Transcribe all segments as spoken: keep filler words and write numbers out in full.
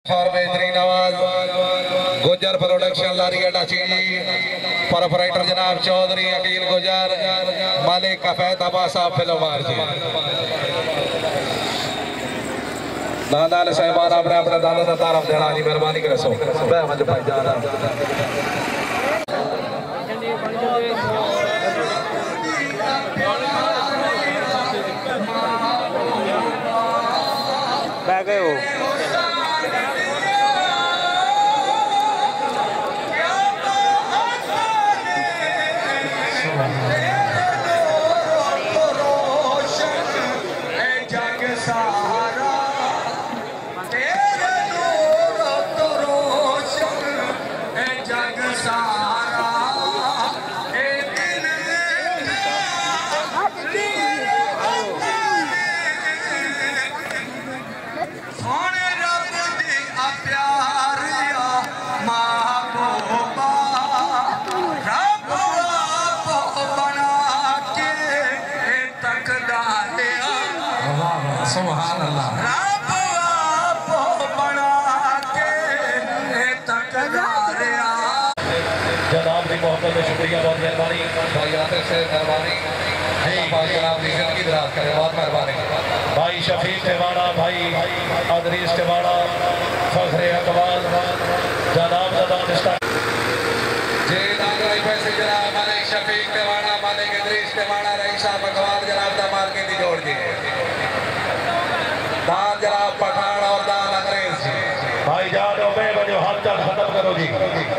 और बेहतरीन आवाज गुजर प्रोडक्शन लारी अटाची प्रोपराइटर जनाब चौधरी अकील गुजर मालिक कफैत अब्बास साहब फिल्मार जी दादा ने साहिबान अपने अपने दादा का तारफ देना जी मेहरबानी करे सो मैं मुझे भाई जाना बह गए हो सुभान अल्लाह जनाब की मोहब्बत में शुक्रिया बहुत मेहरबानी भाई आते से मेहरबानी जनाब की जिंदगी दराज करे बहुत मेहरबानी भाई शफीक टेवाड़ा भाई अदरीस टेवाड़ा फखरे अकबाल जनाब जी नागराई पैसे जनाब मालिक शफीक टेवाड़ा मालिक अदरीस टेवाड़ा रईस साहब अकबाल जनाब दा मार्केट की जोड़ जी दान जनाब पठान और दान अंग्रेज जी भाई जान बे बजो हाथ चाल खत्म करो जी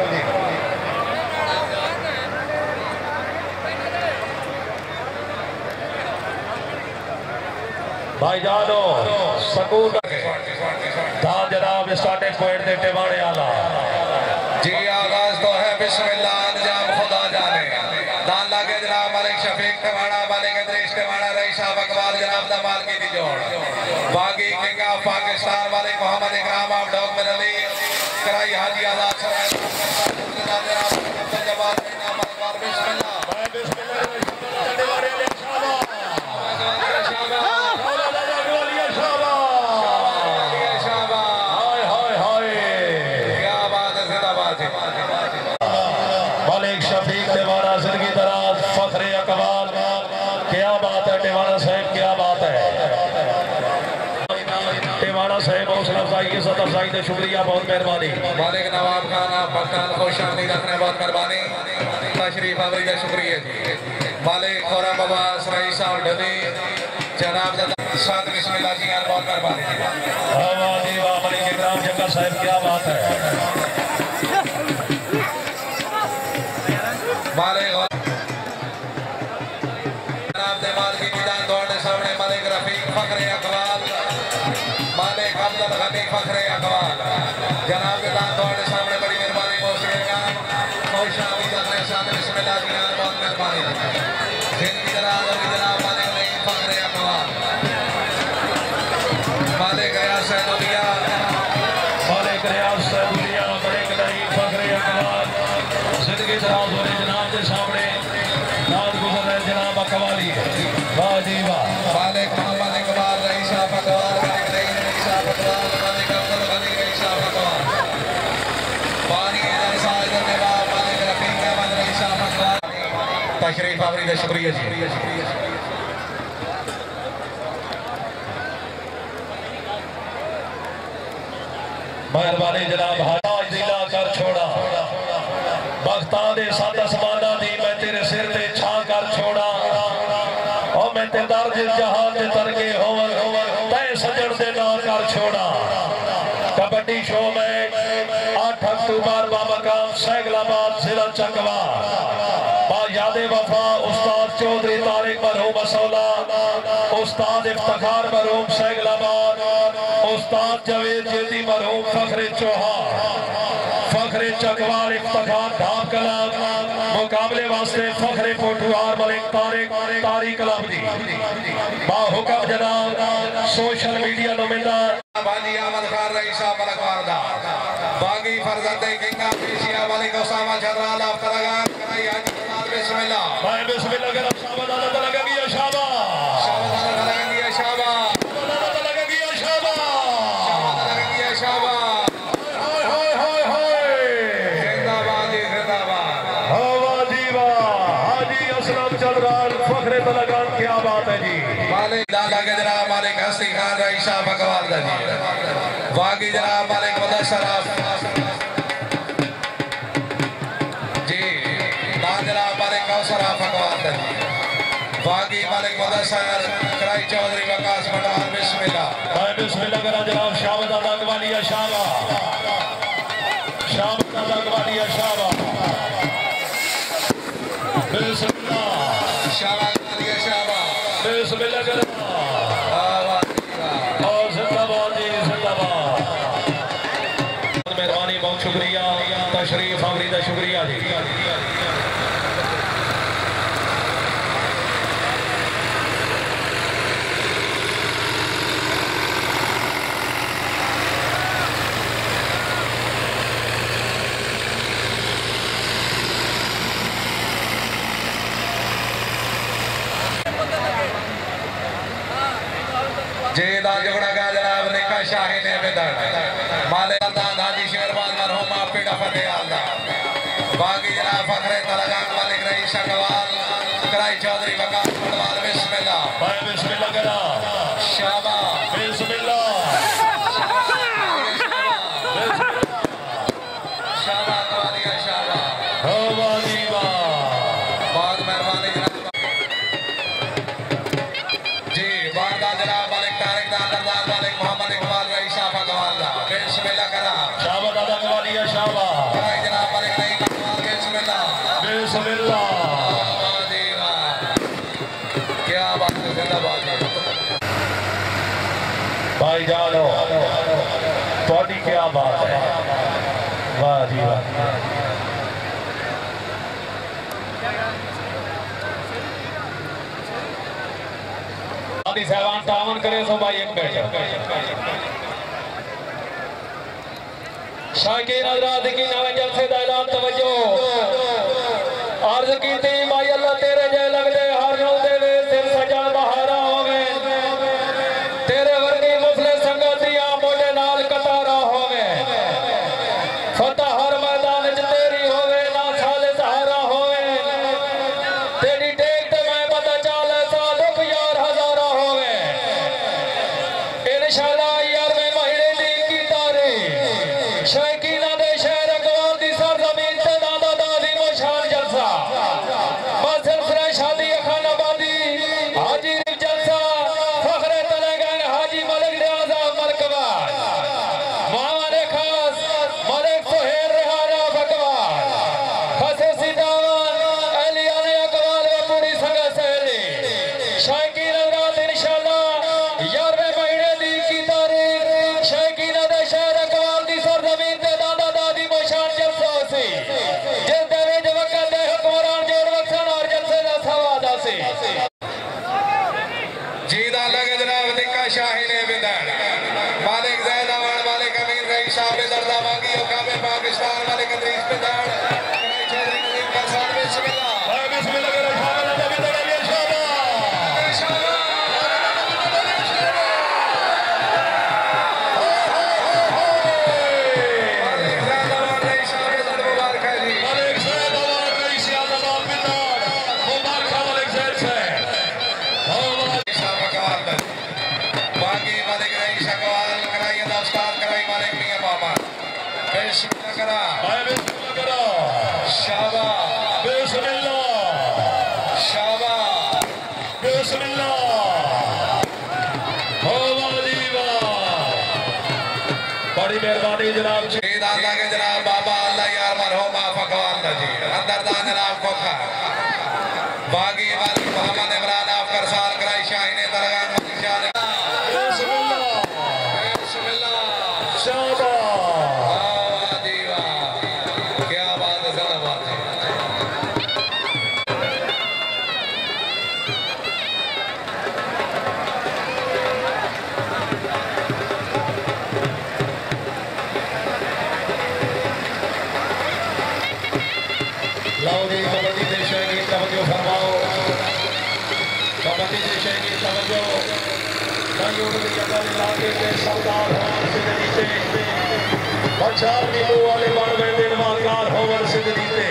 भाई जानो सकून दान जनाब स्टार्टिंग पॉइंट दे टेवाड़े आला जी आगाज तो है बिस्मिल्लाह अंजाम खुदा जाने दान लागे जनाब मालिक शफीक टेवाड़ा मालिक अदरीस टेवाड़ा रईस साहब अकबाल जनाब दा मार्केट की जोड़ बागी किंग ऑफ पाकिस्तान वाले मोहम्मद इकराम ऑफ डॉक्टर अली कराई हाजी आजाद सराय मालिक शफीक टेवाड़ा जिंदगी दराज फखरे अकबाल क्या बात है टेवाड़ा साहब क्या बात है टेवाड़ा साहब हौसला अफजाई इज्जत अफजाई का शुक्रिया बहुत मेहरबानी मालिक नवाब खान पठान खुश आमदीद रखने बहुत मेहरबानी तशरीफ आवरी का शुक्रिया जी मालिक खुरम अब्बास रईस साहब ढली जनाब साद बिस्मिल्लाह जी यार बहुत मेहरबानी वाह जी वाह मालिक इकराम जग्गा साहब क्या बात है मालिक जनाब देवाल की मैदान दौड़ने सामने मालिक रफीक फखरे अकबाल मालिक अब्दुल गनी फखरे अकबाल जनाब के दान दौड़ने सामने बड़ी मेहरबानी पहुंचेगा खुश आमदीद रखने साद बिस्मिल्लाह जी यार बहुत मेहरबानी जिनकी जनाब अभी जनाब मालिक नहीं फखरे अकबाल मालिक गया सैदुलिया मालिक रियाज सैदुलिया मालिक नहीं फखरे अकबाल जिंदगी दराज होने जनाब के सामने नाद गुजर रहे जनाब अकबाली वाह जी वाह मालिक मोहम्मद इकबाल रईस साहब अकबाल मालिक रईस साहब अकबाल मालिक अब्दुल गनी रईस साहब अकबाल पानी जलसा करने वाला मालिक रफीक अहमद रईस साहब अकबाल तशरीफ आवरी का शुक्रिया जी मेहरबानी जनाब हाज दिला कर छोड़ा बख्ता दे सात आसमाना दी मैं तेरे सिर ते छा कर छोड़ा और मैं ते दर्ज जहां दे तरके होवर होवर तय सजण दे ना कर छोड़ा कबड्डी शो में आठ अक्टूबर बाबकाम सैगलाबाद जिला चकवा बा यादे वफा उस्ताद चौधरी तारिक मरहूम असौला उस्ताद इफ्तिखार मरहूम सैगलाबाद उस्ताद जवेद जेदी मरहूम फखरे चौहान फखरे चकवाल इफ्तिखार धाम कला मुकाबले वास्ते फखरे पोठुआर मलिक तारिक तारी कलाम जी बाहुकम जनाब सोशल मीडिया नुमाइंदा बाजी अहमद खान रईस साहब अलगवारदा बागी फरजंदे king of Asia Malik Usama Jarral अफ्तरगान कराई हाजी बिस्मिल्लाह भाई बिस्मिल्लाह कर शाबाश अल्लाह लगा गया शाबाश शाबाश लगा गया शाबाश लगा गया शाबाश शाबाश लगा गया शाबाश मालिक दादा के जनाब मालिक हस्ती खान रईसा भगवान दा जी बागी जनाब मालिक मुदस्सर जी ना जनाब मालिक कौसर भगवान दा जी बागी मालिक मुदस्सर कराई चौधरी वकास पटवार बिस्मिल्लाह भाई बिस्मिल्लाह करा जनाब शाबाश दादा कवालिया शाबाश शाबाश दादा कवालिया शाबाश बिस्मिल्लाह शाबाश कवालिया शाबाश बिस्मिल्लाह करा और जिंदाबाद जी जिंदाबाद मेहरबानी बहुत शुक्रिया तशरीफ आवरी दा शुक्रिया जी जेदा जोड़ा का जनाब निका शाही ने बेदर माले दादा हाजी शेरबाज मरहूम पीड़ा फतेह आला बागी जनाब फखरे तलगान मालिक रईस अकवाल कराई चौधरी वकास पटवार बिस्मिल्लाह भाई बिस्मिल्लाह करा शाबाश बिस्मिल्लाह शाबाश कवालिया शाबाश हो बागी वाह बहुत मेहरबानी जनाब जी बारदा जनाब मालिक तारिक दादरदार मालिक मोहम्मद इकबाल रईसा भगवान दा बिस्मिल्लाह करा शाबाश दादा कवालिया शाबाश कराई जनाब मालिक रईस अकवाल बिस्मिल्लाह बिस्मिल्लाह वाह जी वाह क्या बात है जिंदाबाद भाई जानो थोड़ी क्या बात है वाह जी वाह साहबान तावन करे सो भाई एक बैठ शाकीन हजरात की नवे जलसे दा ऐलान तवज्जो अर्ज कीती भाई अल्लाह तेरे जे लगदे हर नौ देवे सिर सजा बहारा होवे तेरे वर्गी मुफले संगतियां मोटे नाल कतारा होवे फतह हर मैदान च तेरी होवे ना साले सहारा होवे तेरी टेक ते मैं पता चल सा दुख यार हजारा होवे इंशाअल्लाह यार में महीने दी की तारीख शौकीना दे शहर अकवाल दी सरजमीन ते दादा दादी मोशान जलसा मसल फ्रेश शादी खानाबादी हाजी जलसा फखरे तलेगन हाजी मलिक रियाजा मलकवा माने खास मलिक सुहेल रेहाना भगवान फसे सीतावन अलियाने अकवाल व पूरी संग सहेली शौकीन रात इंशाअल्लाह ग्यारहवें महीने दी की तारीख शौकीना दे शहर अकवाल दी सरजमीन ते दादा दादी मोशान जलसा सी जिस दे विच वक्त दे हुक्मरान जोड़ वक्सन और जलसे दा सवादा सी जीदा लगे जनाब निका शाही ने बिदर मालिक जैदावान मालिक अमीर रईसा बिदर दा मांगी काबे पाकिस्तान मालिक अदरीस बिदर कराई चौधरी नजीम कसान बिस्मिल्लाह भाई बिस्मिल्लाह करो शाबाश दादा बिदर अली शाबाश मालिक जैदावान रईसा बिदर मुबारक है जी मालिक सैयद अवान रईस यादवान बिदर मुबारक मालिक सैयद से हो रईसा भगवान दा बागी मालिक रईस अकवाल कराई दोस्तान कराई मालिक मियां बाबा बिस्मिल्लाह करा भाई बिस्मिल्लाह करो शाबाश बिस्मिल्लाह शाबाश बिस्मिल्लाह हो वाली वाह बड़ी मेहरबानी जनाब जी जीदा लगे जनाब बाबा अल्लाह यार मरहूम भगवान दा जी अंदर दा जनाब खोखा बागी वाली मोहम्मद इमरान आपकर साल कराई शाहीने दरगाह मलिक शाह बिस्मिल्लाह बिस्मिल्लाह शाबाश वाह जी वाह क्या बात है जिंदाबाद लाओ जी कबड्डी दे शौकीन तवज्जो फरमाओ कबड्डी दे शौकीन तवज्जो संयोग की जगह इलाके के सरदार होवन सिद्ध जीते बचार नींबू वाले बन गए दिन माकार होवन सिद्ध जीते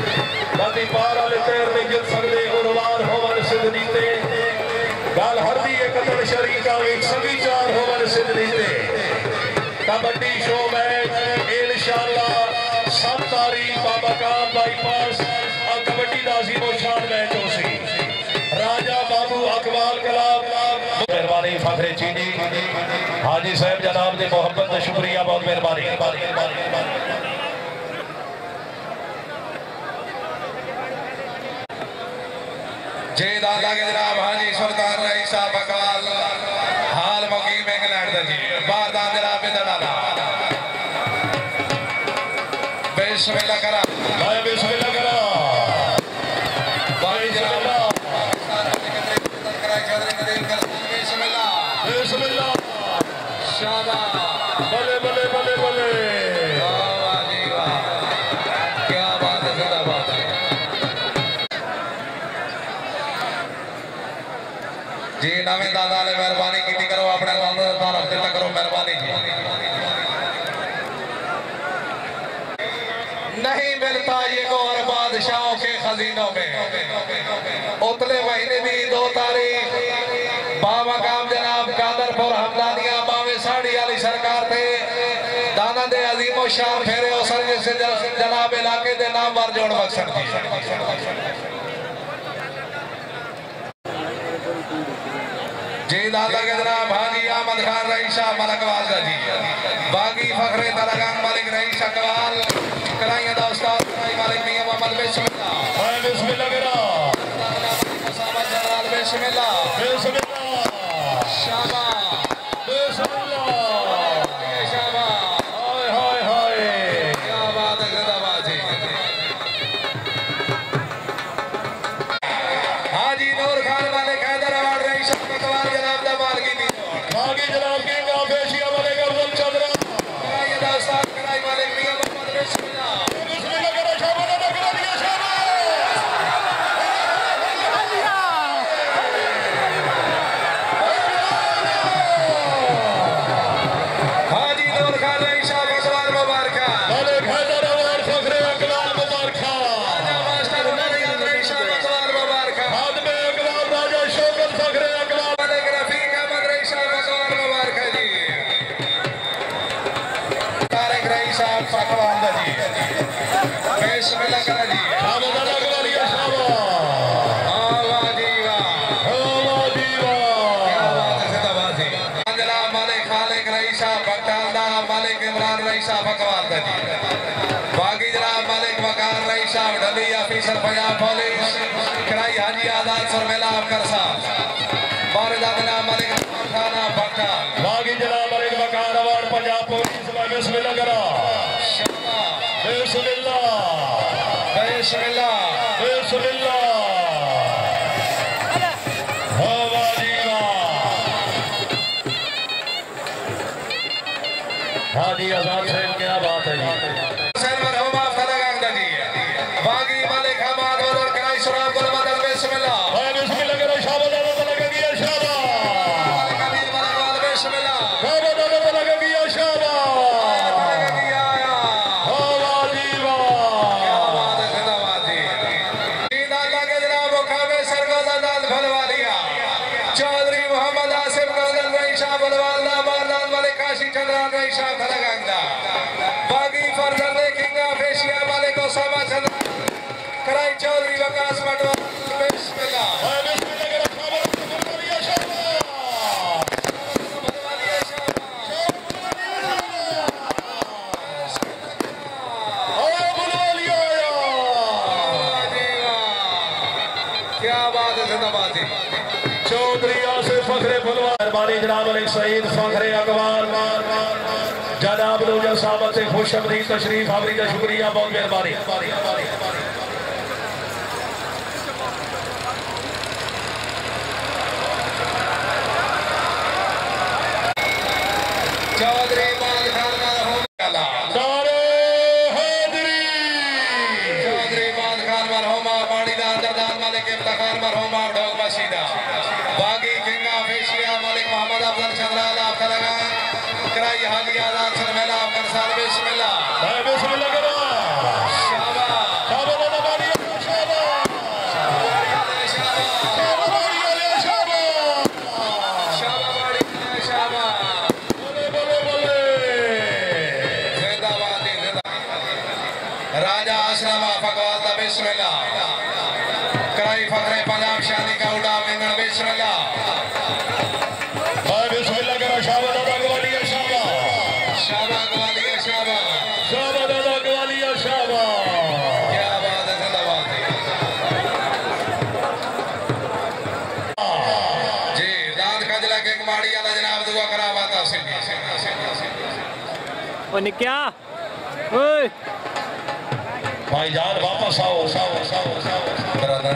नदी पार वाले तैर नहीं गिर सकते गुरवार होवन सिद्ध जीते गल हरदी कतल शरीका एक सभी चार होवन सिद्धि थे कबड्डी शो मैच इंशाअल्लाह सात तारीख बाबा काम बाईपास और कबड्डी का अजीम शान मैच हो सी राजा बाबू अकबाल कलाम मेहरबानी फखरे चीनी हाजी साहब जनाब ने मोहब्बत का शुक्रिया बहुत मेहरबानी। जय दादा के जनाब हाजी सुल्तान रईस साहब अकबाल हाल मुकीम इंग्लैंड दा जी बारदान जनाब दड़ाला बिस्मिल्लाह करा भाई बिस्मिल्लाह करा भाई जनाब कराई चौधरी कदीम कर बिस्मिल्लाह बिस्मिल्लाह शाबाश बले बले बले बले वाह जी वाह क्या बात है जिंदाबाद जी नवे दादा ने मेहरबानी की करो अपने तरफ से करो मेहरबानी जी नहीं मिलता ये गौर बादशाहों के खजीनों में उतले महीने भी दो तारीख बाबा काम जनाब कादरपुर हमदानिया बावे साड़ी वाली सरकार थे दाना दे अजीमो शान फेरे और सर्विस से जनाब इलाके दे नाम बार जोड़ बख्शन की जी दादा के जनाब हाजी अहमद खान रईसा मलक वालदा जी बागी फखरे तलगंग मलिक रईसा कवाल कराइए दोस्ताद मालिक मियां मोहम्मद बिस्मिल्लाह भाई बिस्मिल्लाह करा साहब जलाल बिस्मिल्लाह बिस्मिल्लाह शाबाश बिस्मिल्लाह शाबाश हाय हाय हाय क्या बात है जिंदाबाद जी हाजी नूर खान मलिक हैदर अवार्ड रईसा कवाल जनाब दा मालकी दी बागी जनाब के गाफेशिया वाले अफजल चंद्रा कराइए दोस्ताद कराई मालिक मियां मोहम्मद बिस्मिल्लाह बिस्मिल्लाह करा शाबाश अदा करा दिया शाबाश हाजी नूर खान रईसा भगवान मुबारक मलिक हैदर अवार्ड फखरे अकबाल मुबारक राजा मास्टर मलिक रईसा भगवान मुबारक खादमे अकबाल राजा शौकत फखरे अकबाल मलिक रफीक अहमद रईसा भगवान मुबारक जी तारिक रईसा भगवान दा जी बिस्मिल्लाह करा जी शाबाश अदा करा दिया शाबाश वाह जी वाह वाह जी वाह क्या बात है जिंदाबाद जी जनाब मालिक खालिक रईसा बगटालदा मालिक इमरान रईसा भगवान दा जी बागी जनाब मालिक वकार रईसा ढली ऑफिसर पंजाब पुलिस कराई हाजी आजाद सरमेला अफकर साहब बारदा जनाब मालिक थाना बगटाल बागी जनाब मलिक वकार अवार्ड पंजाब पुलिस में बिस्मिल्लाह करा शाबाश बिस्मिल्लाह बिस्मिल्लाह बिस्मिल्लाह वाह जी वाह हाजी आजाद साहब क्या बात है जी सरवर होमा फलगंग जी बागी मालिक हमाद वदर कराई शराब गुल बदल बिस्मिल्लाह भाई बिस्मिल्लाह करा शाबाश अदा लगा दिया शाबाश मालिक अमीर मलक वाल बिस्मिल्लाह शाबाश अदा लगा दिया शाबाश लगा दिया आया वाह जी वाह क्या बात है जिंदाबाद जी दीन अल्लाह के जनाब मुकामे सरगोदा दाल भलवालिया चौधरी मोहम्मद आसिफ कादर रईसा बलवालदा बारदान मलिक काशी चंद्रा रईसा फलगंग बागी फरजंदे किंगा फेशिया मालिक ओसामा चंद्रा कराई चौधरी वकास मटवा बिस्मिल्लाह भाई बिस्मिल्लाह करा शाबाश अदा दिया शाबाश भलवालिया क्या बात है जिंदाबाद जी चौधरी आसिफ फखरे फुलवा मेहरबानी जनाब मलिक सईद फखरे अकबाल जनाब नूजर साहब से खुश अमदी तशरीफ आवरी का शुक्रिया बहुत मेहरबानी चौधरी मान खान मरहूम नारे हैदरी चौधरी मान खान मरहूमा पानी दा अंदरदान मालिक इफ्तिखार मरहूमा ढोल मशीदा बागी किंगा फेशिया मालिक मोहम्मद अफजल चंद्राला फलगा कराई हाजी आजाद सरमेला अफकर साल बिस्मिल्लाह भाई बिस्मिल्लाह करो शाबाश शाबाश अदा करिए शाबाश शाबाश शाबाश राजा आसरामा फकवाल दा बिस्मिल्लाह कराई फखरे पंजाब शादी का उड़ा वेंगण बिस्मिल्लाह भाई बिस्मिल्लाह करा शाबाश दादा गवालिया शाबाश शाबाश गवालिया शाबाश शाबाश दादा गवालिया शाबाश क्या बात है जिंदाबाद जी दाद खजला के कमाड़ी वाला जनाब दुआ करावाता सिंह ओ निक्या ओए भाईजान वापस आओ आओ आओ आओ ब्रदर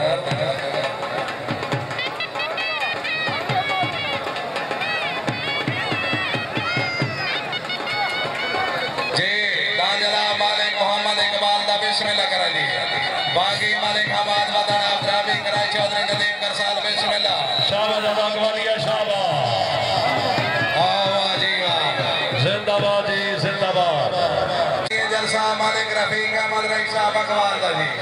जी दाजला मालिक मोहम्मद इकबाल दा बिस्मिल्लाह करा जी बागी मालिक आबाद वतन अफराबी कराई चौधरी नदीम करसाल बिस्मिल्लाह शाबाश दादा गवालिया शाबाश वाह जी वाह जिंदाबाद जी जिंदाबाद ये जलसा मालिक रफीक अहमद रईस साहब अकबाल दा जी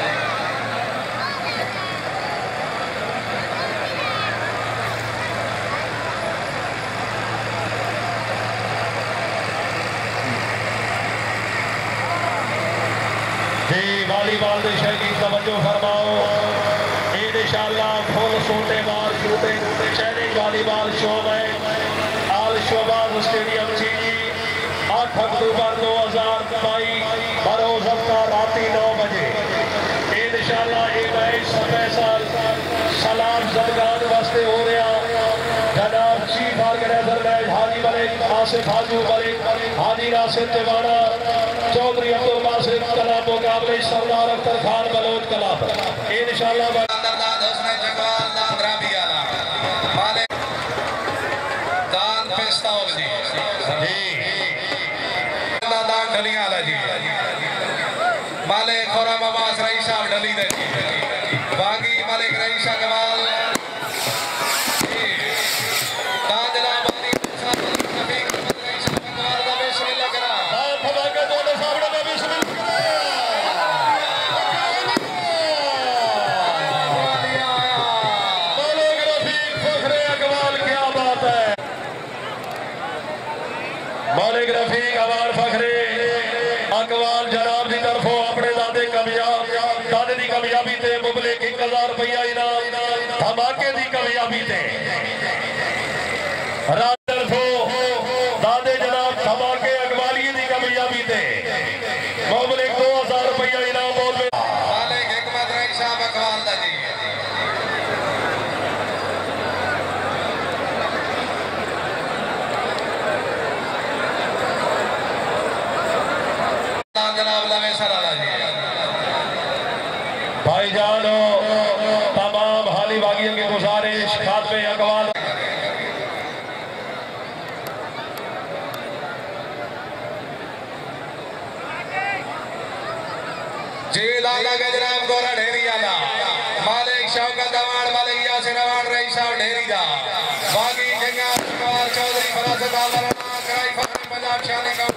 जी वॉलीबॉल के शौकीन तवज्जो फरमाओ इंशाअल्लाह फुल सोटे मार शूटिंग चैलेंज वॉलीबॉल शो में आल शोबाज स्टेडियम जी आठ अक्टूबर दो हजार बाईस बरोज हफ्ता राती नौ बजे इंशाअल्लाह ये मैच स्पेशल सलाम जदगान वास्ते हो रहा जनाब chief organizer match Haji Malik Asif हाजू मलिक हाजी नासिर तिवाड़ा चौधरी अब्दुल बासित कला मुकाबले सरदार अख्तर खान बलोच कला इंशाअल्लाह दाद हुस्न जगवाल दाद राबी आला मालिक दाद पेस्ताओ जी दाद ढलियां आला जी मालिक खुरम अब्बास रईस साहब ढली दे बागी मालिक रईस अकबाल दाद जनाब रफीक रईस अकबाल दा बिस्मिल्लाह करा फवाका दोनों सामने में बिस्मिल्लाह मालिक रफीक फखरे अकबाल क्या बात है मालिक रफीक अकबाल फखरे अकबाल जनाब की तरफों अपने दादे कामयाब दादे की कामयाबी ते मुबलिक एक हजार रुपया इनाम धमाके की कामयाबी ते तरफों दादे जनाब धमाके अकबालिये की कामयाबी ते मुबलिक दो हजार रुपया इनाम बोल मालिक हिकमत रईस साहब अकबाल दा जी जनाब लवे सराला जी भाईजानो तमाम हाली बागियों की गुजारिश खात्मे अकबाल जी लाला के जनाब गोरा ढेरी आला मालिक शौकत अवान मालिक यासिर अवान रईस साहब ढेरी दा बागी जंगा कुमार चौधरी फरासत आला कराई फखरे पंजाब शादी का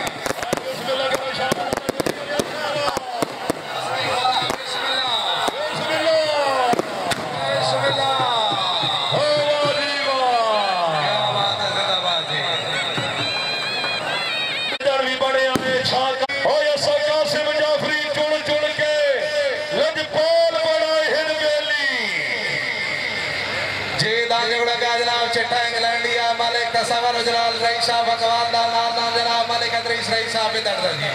चिट्टा इंग्लैंडिया मालिक तस्वर उजलाल रईस साहब अकबाल दा नाम नाम जनाब मालिक अदरीस रईस साहब भी दर्द जी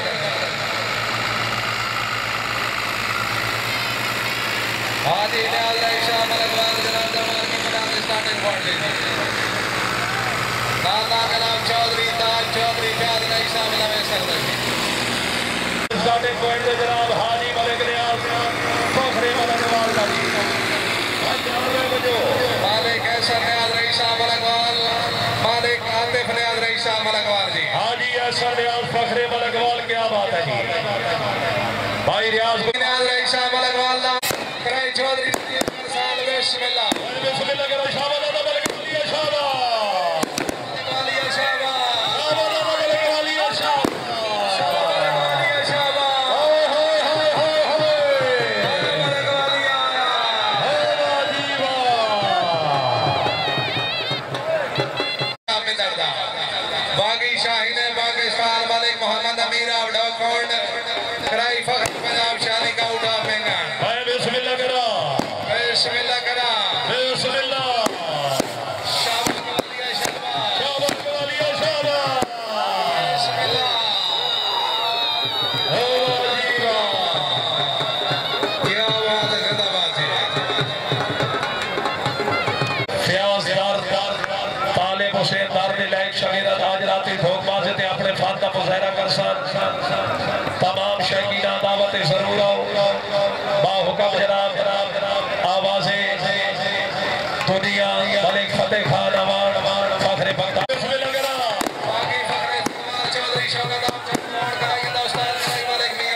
हाजी न्याज रईस साहब अकबाल जनाब जमाल की मैदान स्टार्टिंग पॉइंट जी नाम नाम जनाब चौधरी ताज चौधरी फयाज रईस साहब लवे सरदार जी स्टार्टिंग पॉइंट पे जनाब हाजी मलिक न्याज फखरे मलकवाल दा जी मालिक ऐसा न्याज रईस साहब अकबाल मालिक आतिफ न्याज रईस साहब अकबाल जी हाजी ऐसा न्याज फखरे मलकवाल क्या बात है जी भाई रियाज न्याज रईस साहब अकबाल कराई चौधरी साल बिस्मिल्लाह बिस्मिल्लाह करो शाबाश दादा मलकवालिया शाबाश मलकवालिया शाबाश शाबाश दादा मलकवालिया शाबाश मलकवालिया शाबाश ओए होए होए होए होए मलकवालिया हे वाजी वाह में दर्दा बागी शाहीन बागिस्तान मालिक मोहम्मद अमीर ऑफ डॉकफोर्ड कराई फखर पंजाब शादी का उठा पेंगा भाई बिस्मिल्लाह करा बिस्मिल्लाह करा बिस्मिल्लाह शाबाश कवालिया शाबाश शाबाश कवालिया शाबाश बिस्मिल्लाह ओ जी वाह क्या बात है जिंदाबाद जी फयाज यार तालिब हुसैन दार ने लाइक शगीरा आज राती ठोक बाजे ते अपने फात का मुजाहरा कर सन तमाम शकीना दावत जरूर आओ बा हुक्म जनाब आवाज़े दुनिया मलिक फतेह खान अवार्ड फखरे बख्ता बिस्मिल्लाह करा बाकी फखरे कुमार चौधरी शौकत आप चौधरी कराइए दोस्तान भाई मालिक मियां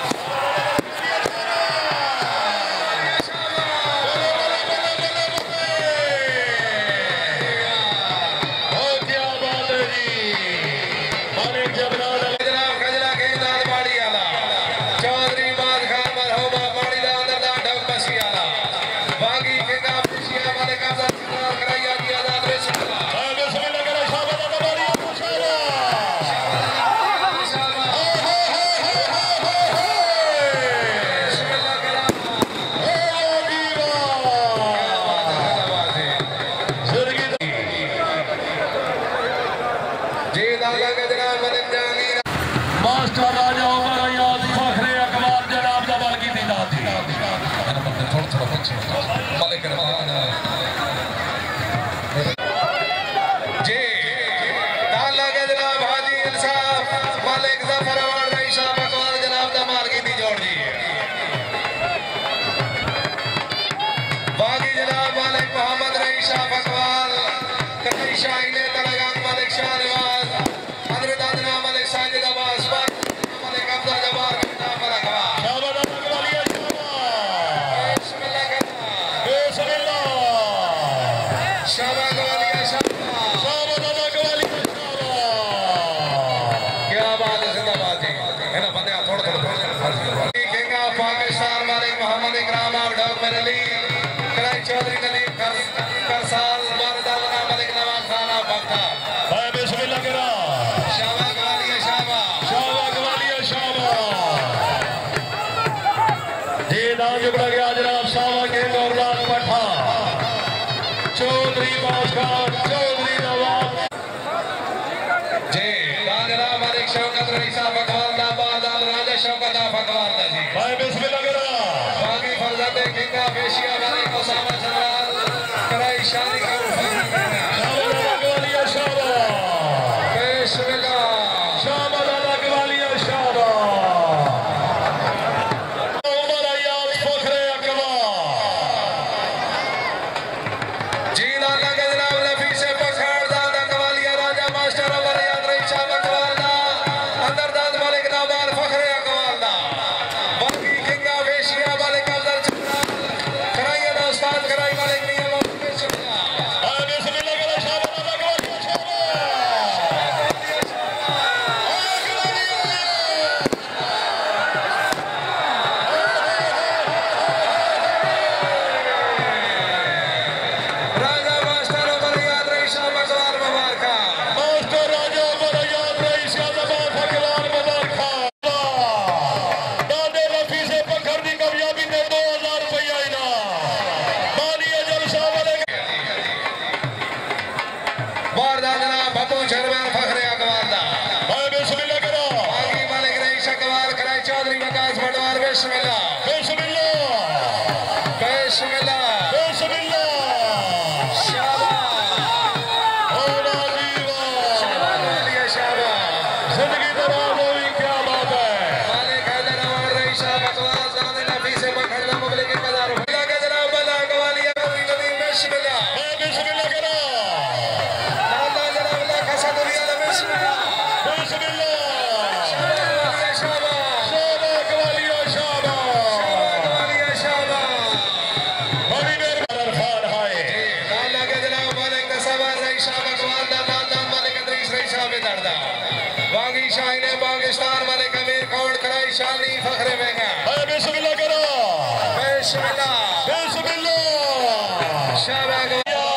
मास्टर राजा उमर अयाज फखरे अकबर जनाब जबाल की दीदार थी थोड़ा थोड़ा पीछे मालिक रहमान जी ताला के जनाब हाजी इंसाफ मालिक जफर अवार्ड रईसा अकबर जनाब दमाल की दी जोड़ जी बागी जनाब मालिक मोहम्मद रईसा अकबर कई शाहीने तलगाम मालिक शाहनवाज हजरत अदना मालिक साजिद अब्बास मालिक अब्दुल जब्बार किताब रखवा शाबाश कवालिया शाबाश बिस्मिल्लाह करना बिस्मिल्लाह शाबाश कवालिया शाबाश शाबाश कवालिया शाबाश क्या बात है जिंदाबाद जी है ना बंदे थोड़ा थोड़ा केंगा पाकिस्तान मालिक मोहम्मद इकराम आप डॉग मेरे लिए कराई चौधरी नदीम कर करसाल वारदाना मालिक नवाब खान आप बख्ता भाई बिस्मिल्लाह करा शाबाश कवालिया शाबाश शाबाश कवालिया शाबाश जी नाम जुगड़ा गया जनाब सावा के गौरदान पठा चौधरी बादशाह चौधरी नवाब जी राजा मालिक शौकत रईसा भगवान दा बादल राजा शौकत भगवान दा जी भाई बिस्मिल्लाह करा बागी फरजाते किंगा पेशिया मालिक ओसामा जनरल कराई शादी का शाबाश कवालिया शाबाश बिस्मिल्लाह शाबाश कवालिया शाबाश उमर अयाज फखरे अकबर जी लाला के जनाब नफी से पखाड़ दादा कवालिया राजा मास्टर अमर याद रईसा अकबर दा अंदर दाद मालिक नाबार फखरे अकबर दा बागी किंगा पेशिया मालिक अफजल चंद्रा कराइए दोस्तान कराई मालिक नियम बिस्मिल्लाह भाई बिस्मिल्लाह करा शाबाश कवालिया राजा मास्टर अमर याद रईसा अकबर मुबारक मास्टर राजा उमर अयाज रईस आजमाबाद फकरान मुबारक दादे रफी से पखर दी कामयाबी ने दो हजार रुपया इनाम मानिए जलसा वाले वारदात जनाब बब्बू शर्मा फखरे अकबर दा भाई बिस्मिल्लाह करा बागी मालिक रईस अकबर कराई चौधरी वकास भटवार बिस्मिल्लाह बिस्मिल्लाह बिस्मिल्लाह बिस्मिल्लाह शाबाश ओ राजीवा कवालिया शाबाश जिंदगी दराज होगी क्या बात है मालिक हैदर अवार्ड रईसा अकबर दादे नफी से पखड़ना मुगले के कदार भला के जनाब बला कवालिया नदीम बिस्मिल्लाह भाई बिस्मिल्लाह करा लाला जनाब ला खसा दुनिया बिस्मिल्लाह बिस्मिल्लाह कवालिया शाबाश शाबाश कवालिया शाबाश कवालिया शाबाश बड़ी मेहरबान खान हाय लाला के जनाब मालिक कसबा रईसा अकबर दा दादा मालिक अदरीस रईसा बेदर्दा बागी शाहीने पाकिस्तान मालिक अमीर कौड़ कराई शादी फखरे महंगा भाई बिस्मिल्लाह करा बिस्मिल्लाह बिस्मिल्लाह शाबाश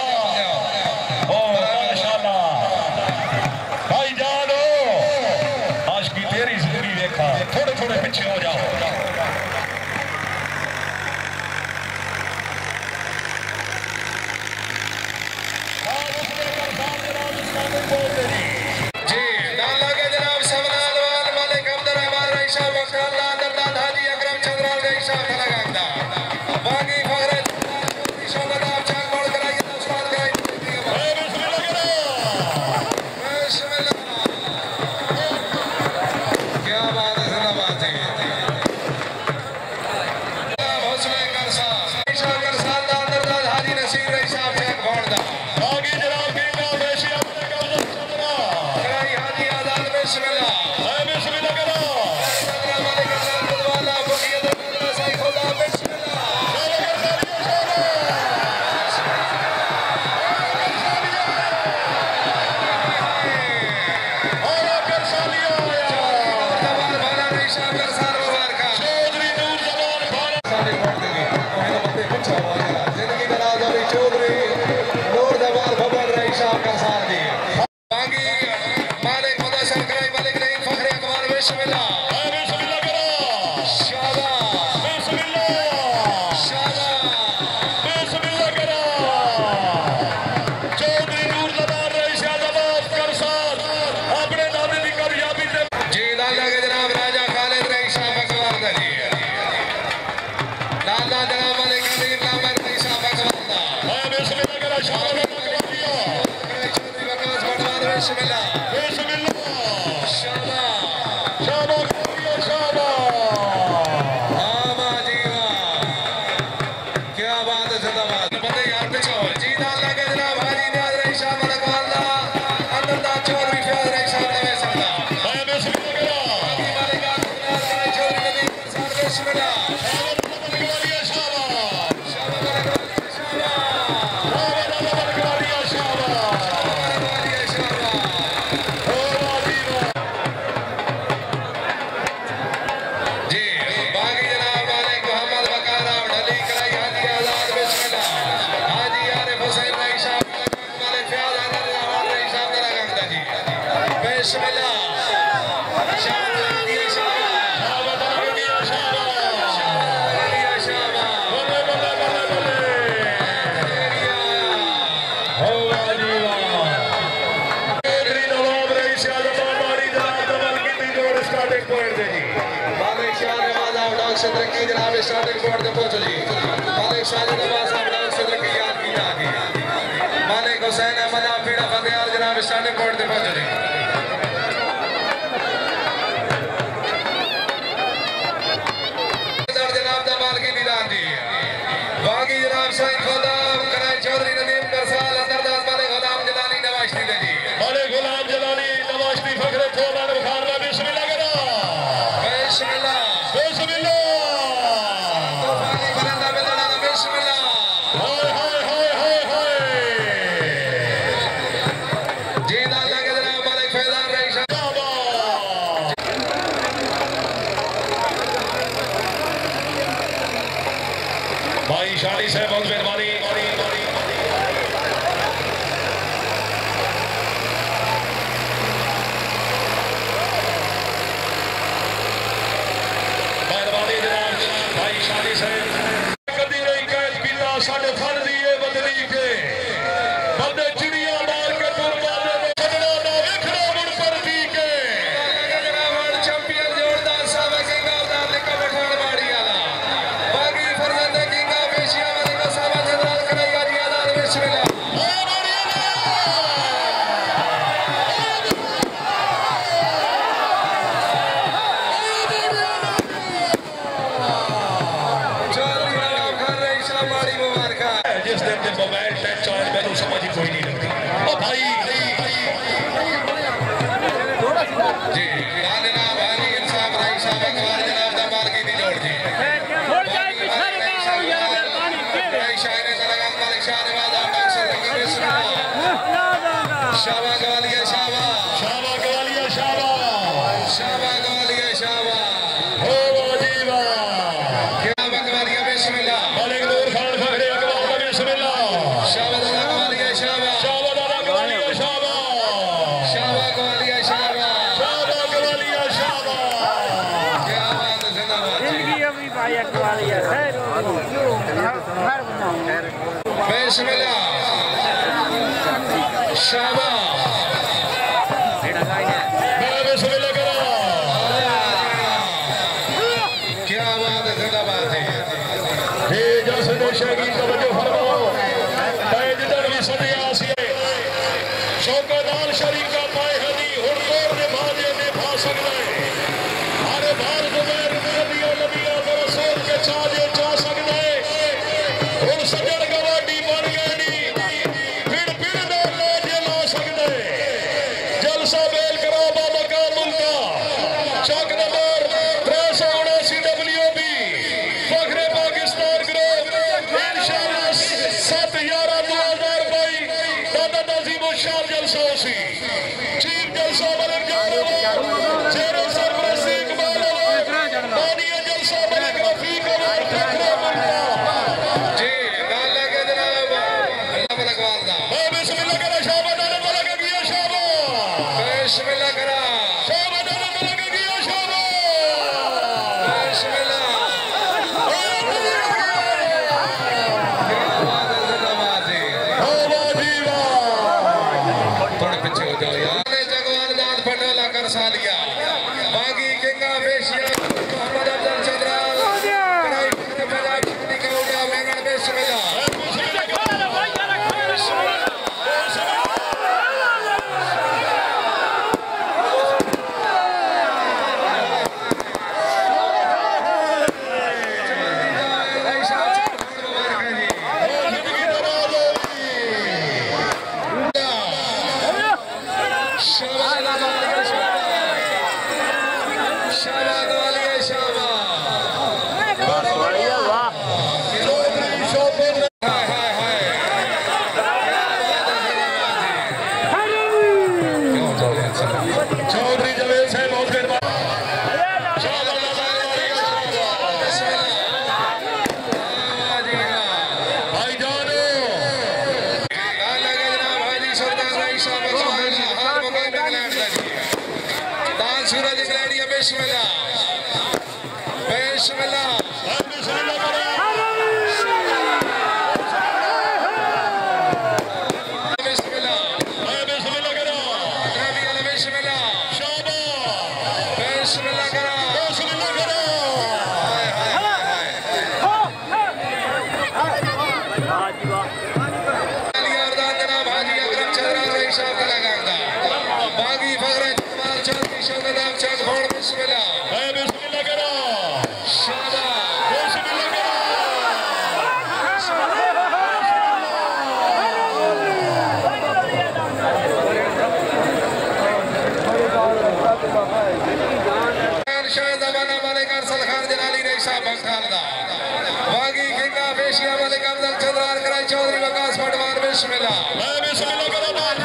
ओ माशाल्लाह भाई जानो आज की तेरी जिंदगी देखा थोड़े थोड़े पीछे हो जाओ शाह का साल मुबारक चौधरी नूर जवान भारत सारे पढ़ देंगे हमें तो बंदे कुछ हुआ है जिंदगी का नाम अभी चौधरी नूर जवान भवन रही शाह का साल दी बाकी मालिक मुदस्सर कराई मालिक नहीं फखरे अकबर बिस्मिल्लाह बिस्मिल्लाह करो शाबाश बिस्मिल्लाह शाबाश बिस्मिल्लाह करो चौधरी नूर जवान रईस आज़ाद कर साथ अपने नाते की कामयाबी से जी लाला के जनाब राजा खालिद रईस शाह अकबर जी लाला जनाब मालिक अमीर नामर रईस शाह अकबर बिस्मिल्लाह करो शाबाश चौधरी वकास भटवान बिस्मिल्लाह बिस्मिल्लाह शाबाश शाबाश शाबाश आमा जी वाह क्या बात है जिंदाबाद पता यार पीछे हो जी लाला के जनाब हाजी नियाज रईस शाह अकबर अंदर दा चौधरी फयाज रईस शाह नवे सरदा बिस्मिल्लाह करो मालिक आखिर चौधरी नदीम प्रसाद बिस्मिल्लाह जी बागी जनाब मालिक मोहम्मद बकार ढली कराई हाजी आजाद बिस्मिल्लाह हाजी आरिफ हुसैन रईस शाह मालिक फयाज हैदर रहमान रईस शाह तेरा गंगा जी बिस्मिल्लाह शाबाश जी शाबाश शाबाश शाबाश मालिक शाह नवाज आप डॉग से तरक्की जनाब स्टार्टिंग पॉइंट पे पहुंच ली मालिक शाह नवाज आप डॉग से तरक्की याद की जाती मालिक हुसैन अहमद आप पीड़ा फतेहार जनाब स्टार्टिंग पॉइंट पे पहुंच ली जनाब दा मालकी दीदार जी बागी जनाब शाह खुदा कराई चौधरी नदीम करसाल अंदरदास मालिक गुलाम जलाली नवाश्ती दे जी मालिक गुलाम जलाली नवाश्ती फखरे थोबान बुखार में बिस्मिल्लाह करो बिस्मिल्लाह बिस्मिल्लाह तूफानी बरंदा में लड़ा बिस्मिल्लाह हाय हाय हाय हाय हाय जी लाला के जनाब मालिक फैजान रईस शाह भाई शादी साहब बहुत मेहरबानी मेहरबानी जनाब भाई शादी साहब कदी नहीं कैद किया साढ़े फल दिए बदली के बंदे चिड़िया मार के तुम बाले में छड़ना ना विखरा मुड़ पर दी के चैंपियन जोरदार साहब किंग ऑफ द लिका पठान बाड़ी वाला बागी फरजंद किंग ऑफ एशिया वाली का साहब जनरल कन्हैया जी आजाद बिस्मिल्लाह चौधरी नवाब खान रईस शाह बाड़ी मुबारक जिस दिन दिन मोबाइल टच चॉइस में तो समझ ही कोई नहीं लगती ओ भाई जी जनाब हाजी इंसाफ रईस शाह अकबर जनाब दा मालकी दी जोड़ जी थोड़ जाए पिछाड़ी का हो यार मेहरबानी के रईस शाह ने तलगन मालिक शाह नवाज आप डॉग से तरक्की बिस्मिल्लाह शाबा गवालिया शाबा शाबा गवालिया शाबा शाबा गवालिया शाबा हो वाजीबा क्या गवालिया बिस्मिल्लाह मालिक नूर खान फखरे अकबर का बिस्मिल्लाह शाबा दादा गवालिया शाबा शाबा दादा गवालिया शाबा शाबा गवालिया शाबा शाबा गवालिया शाबा क्या बात है जिंदाबाद जिंदगी अभी भाई अकवाल यार खैर बिस्मिल्लाह शाबा मैं बिस्मिल्लाह करो क्या बात है जिंदाबाद है हे जसन शहीद तवज्जो फरमाओ तैज दरवी सदिया आसिए शौकदार शरीका पाए हदी हुड़कोर ने भाजे ने भा सकदा है अरे भार जुबैर नबिया नबिया रसूल के चाजे जा सकदा है हुन सजण गवाडी बन गई नी फिर फिर दे लो जे ला सकदा बिस्मिल्लाह बिस्मिल्लाह चौधरी वकास पटवार बिस्मिल्लाह बिस्मिल्लाह